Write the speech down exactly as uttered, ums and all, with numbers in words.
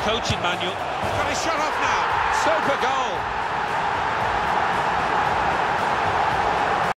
coaching manual. Got his shot off now. Super goal.